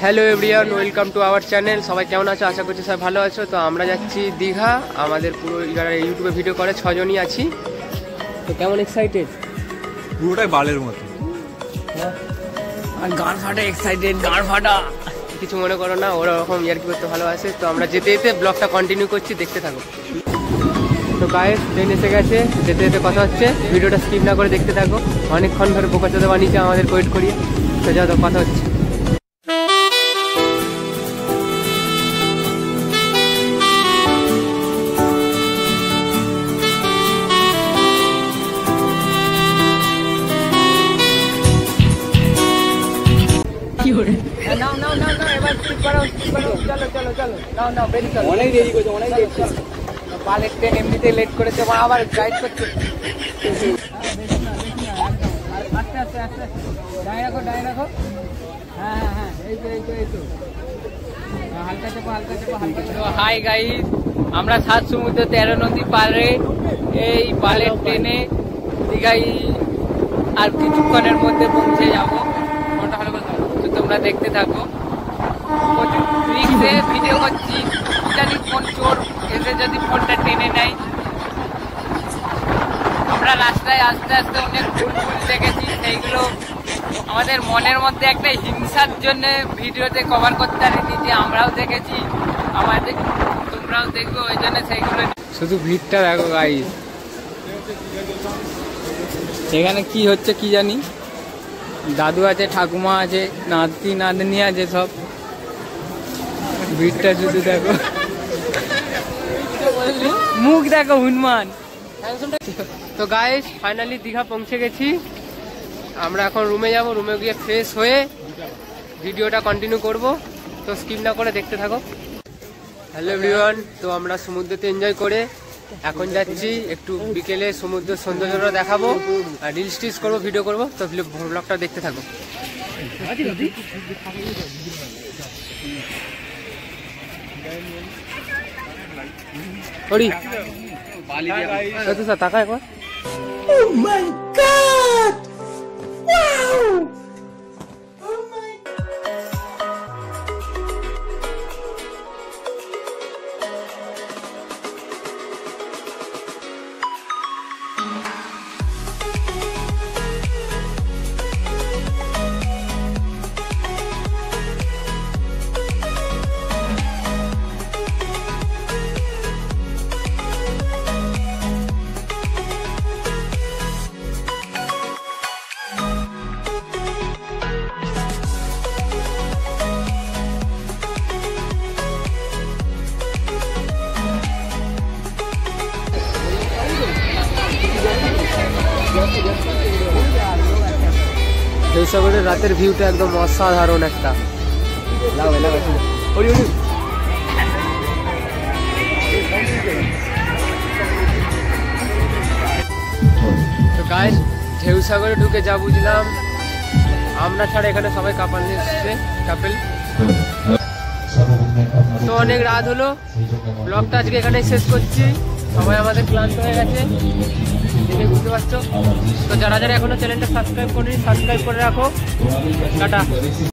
Hello everyone, welcome to our channel. সবাই কেমন আছো? আশা করছি সবাই ভালো আছো। তো আমরা যাচ্ছি দীঘা। আমাদের পুরো ইউটিউবে ভিডিও করে 6 জনই আছি। তো কেমন এক্সাইটেড? পুরোটাই বালের মতো। আর গান ফাটা এক্সাইটেড, গান ফাটা। কিছু মনে করো না, ওরকম ইয়ার্কি করতে ভালোবাসে। তো আমরা যেতে যেতে ব্লগটা কন্টিনিউ করছি, দেখতে থাকো। তো গাইস, ট্রেন এসে গেছে, যেতে যেতে কথা হচ্ছে। ভিডিওটা স্কিপ না করে দেখতে থাকো। অনেকক্ষণ ধরে বোকাচোদা বানিয়েছে আমাদের ওয়েট করিয়ে। তো যাও, তো কথা হচ্ছে। বালের ট্রেন এমনিতে লেট করেছে, আবার গাইড করছে। হাই গাইস, আমরা 7 সমুদ্র 13 নদী পারে এই বালের ট্রেনে দীঘায় আর কিছুক্ষণের মধ্যে পৌঁছে যাবো। তো তোমরা দেখতে থাকো। ভিডিও করছি, জানি কোন চোর এসে যদি ফোনটা টেনে নেয়। আমরা রাস্তায় আস্তে আস্তে অনেক ভুল দেখেছি, সেইগুলো আমাদের মনের মধ্যে একটা হিংসার জন্য ভিডিওতে কভার করতে পারিনি, যে আমরাও দেখেছি, আমাদের তোমরাও দেখবো, ওই জন্য সেইগুলো। শুধু ভিড়টা দেখো গাইস, এখানে কি হচ্ছে কি জানি। দাদু আছে, ঠাকুমা আছে, নাতি নাতনি আছে, সব। ভিড়টা শুধু দেখো, মুখ দেখো হনুমান। তো গাইস, ফাইনালি দীঘা পৌঁছে গেছি। আমরা এখন রুমে যাব, রুমে গিয়ে ফ্রেশ হয়ে ভিডিওটা কন্টিনিউ করব। তো স্কিপ না করে দেখতে থাকো। হ্যালো এভরিওয়ান, তো আমরা সমুদ্রতে এনজয় করে এখন যাচ্ছি একটু বিকেলে সমুদ্রের সৌন্দর্যটা দেখাবো আর রিলস টিলস করবো, ভিডিও করবো। তো ব্লগটা দেখতে থাকো। টাকা একবার। Oh my God! Wow! জয়সাগরের রাতের ভিউটা একদম অসাধারণ একটা। তো গাইস, ঢেউসাগরে ঢুকে যা বুঝলাম, আমরা ছাড়া এখানে সবাই কাপাল এসছে, কাপেল। তো অনেক রাত হলো, ব্লগটা আজকে এখানে শেষ করছি। সবাই আমাদের ক্লান্ত হয়ে গেছে, দেখে বুঝতে পারছো। তো যারা যারা এখনো চ্যানেলটা সাবস্ক্রাইব করেনি, সাবস্ক্রাইব করে রাখো। টাটা।